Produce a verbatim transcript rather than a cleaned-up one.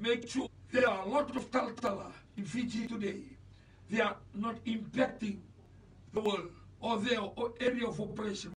make sure there are a lot of Taltala in Fiji today. They are not impacting the world or their area of operation.